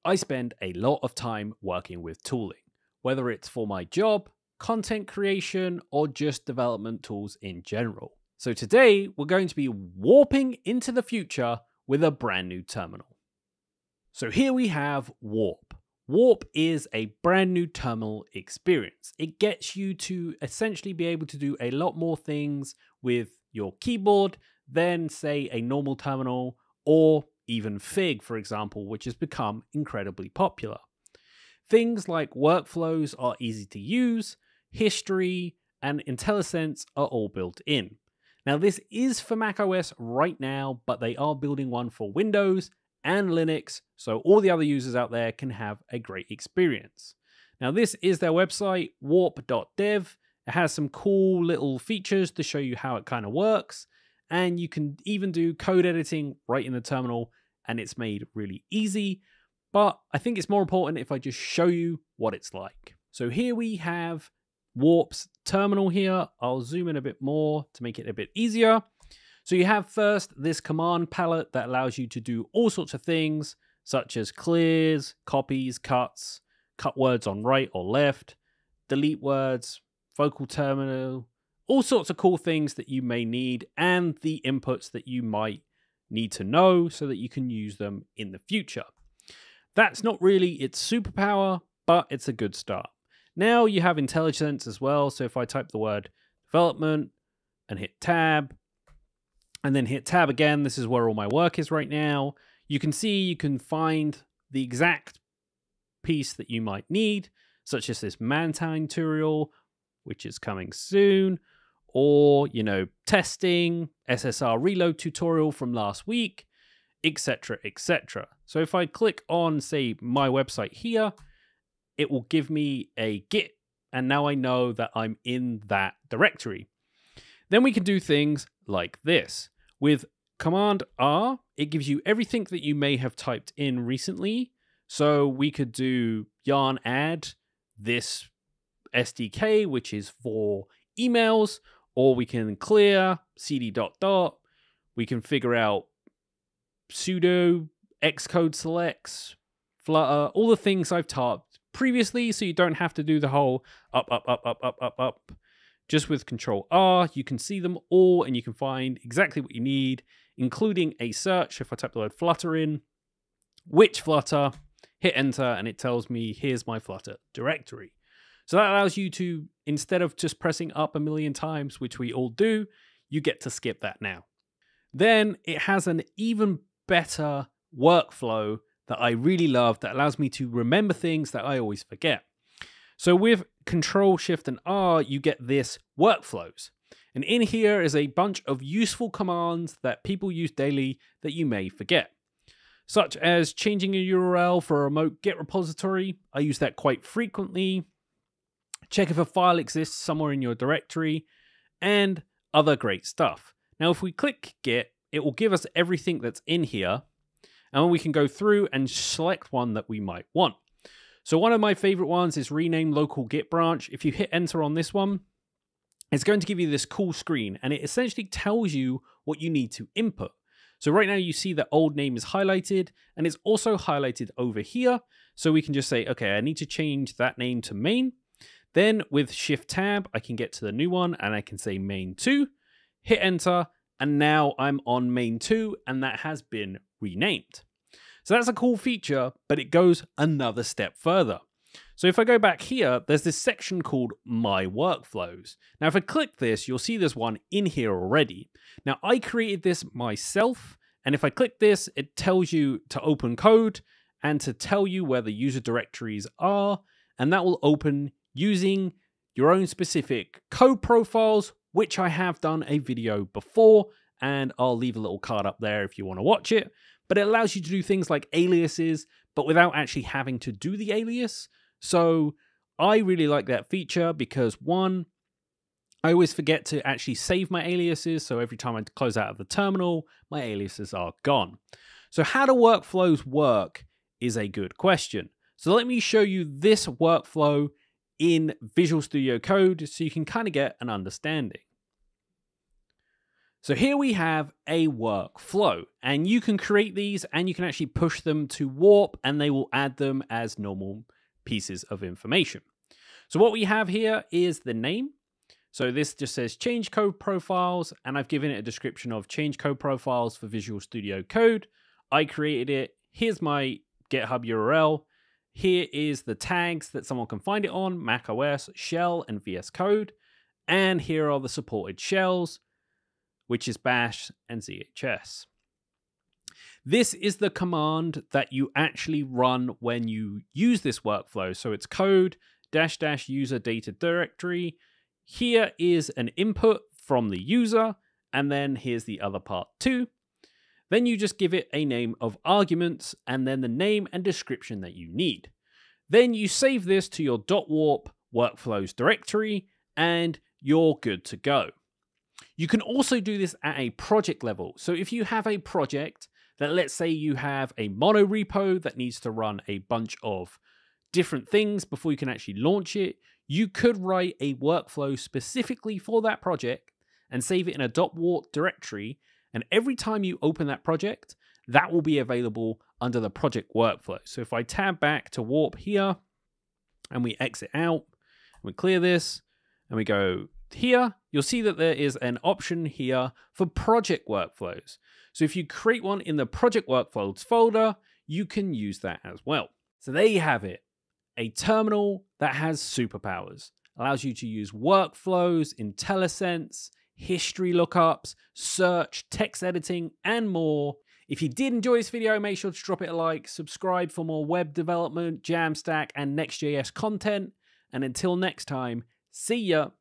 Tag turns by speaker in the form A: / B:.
A: I spend a lot of time working with tooling, whether it's for my job, content creation, or just development tools in general. So today, we're going to be warping into the future with a brand new terminal. So here we have Warp. Warp is a brand new terminal experience. It gets you to essentially be able to do a lot more things with your keyboard than, say, a normal terminal or even Fig, for example, which has become incredibly popular. Things like workflows are easy to use, history, and IntelliSense are all built in. Now, this is for macOS right now, but they are building one for Windows and Linux, so all the other users out there can have a great experience. Now, this is their website, WARP.DEV. It has some cool little features to show you how it kind of works, and you can even do code editing right in the terminal, and it's made really easy. But I think it's more important if I just show you what it's like. So here we have Warp's terminal here. I'll zoom in a bit more to make it a bit easier. So you have first this command palette that allows you to do all sorts of things, such as clears, copies, cuts, cut words on right or left, delete words, vocal terminal, all sorts of cool things that you may need, and the inputs that you might need to know so that you can use them in the future. That's not really its superpower, but it's a good start. Now you have IntelliSense as well. So if I type the word development and hit tab, and then hit tab again, this is where all my work is right now. You can see you can find the exact piece that you might need, such as this Mantine tutorial, which is coming soon, or, testing, SSR reload tutorial from last week, etc., etc. So if I click on, say, my website here, it will give me a Git, and now I know that I'm in that directory. Then we can do things like this. With Command R, it gives you everything that you may have typed in recently. So we could do yarn add this SDK, which is for emails, or we can clear cd ... We can figure out sudo, Xcode selects, Flutter, all the things I've typed previously, so you don't have to do the whole up. Just with Control R, you can see them all and you can find exactly what you need, including a search. If I type the word Flutter in, which Flutter, hit enter, and it tells me here's my Flutter directory. So that allows you to, instead of just pressing up a million times, which we all do, you get to skip that now. Then it has an even better workflow that I really love that allows me to remember things that I always forget. So with Control, Shift, and R, you get this workflows. And in here is a bunch of useful commands that people use daily that you may forget, such as changing a URL for a remote Git repository. I use that quite frequently. Check if a file exists somewhere in your directory, and other great stuff. Now, if we click Git, it will give us everything that's in here, and we can go through and select one that we might want. So one of my favorite ones is rename local Git branch. If you hit enter on this one, it's going to give you this cool screen, and it essentially tells you what you need to input. So right now you see that old name is highlighted, and it's also highlighted over here. So we can just say, okay, I need to change that name to main. Then with Shift Tab, I can get to the new one, and I can say main 2, hit enter, and now I'm on main 2, and that has been renamed. So that's a cool feature, but it goes another step further. So if I go back here, there's this section called My Workflows. Now, if I click this, you'll see there's one in here already. Now, I created this myself, and if I click this, it tells you to open code and to tell you where the user directories are, and that will open using your own specific code profiles, which I have done a video before, and I'll leave a little card up there if you want to watch it. But it allows you to do things like aliases, but without actually having to do the alias. So I really like that feature because, one, I always forget to actually save my aliases. So every time I close out of the terminal, my aliases are gone. So how do workflows work is a good question. So let me show you this workflow in Visual Studio Code so you can kind of get an understanding. So here we have a workflow, and you can create these and you can actually push them to Warp and they will add them as normal pieces of information. So what we have here is the name. So this just says change code profiles, and I've given it a description of change code profiles for Visual Studio Code. I created it. Here's my GitHub URL. Here is the tags that someone can find it on: Mac OS, Shell, and VS Code. And here are the supported shells, which is Bash and ZHS. This is the command that you actually run when you use this workflow. So it's code -- user data directory. Here is an input from the user, and then here's the other part too. Then you just give it a name of arguments and then the name and description that you need. Then you save this to your .warp workflows directory and you're good to go. You can also do this at a project level. So if you have a project that, let's say you have a mono repo that needs to run a bunch of different things before you can actually launch it, you could write a workflow specifically for that project and save it in a .warp directory. And every time you open that project, that will be available under the project workflow. So if I tab back to Warp here and we exit out, and we clear this and we go here, you'll see that there is an option here for project workflows. So if you create one in the project workflows folder, you can use that as well. So there you have it. A terminal that has superpowers. Allows you to use workflows, IntelliSense, history lookups, search, text editing, and more. If you did enjoy this video, make sure to drop it a like, subscribe for more web development, Jamstack, and Next.js content. And until next time, see ya.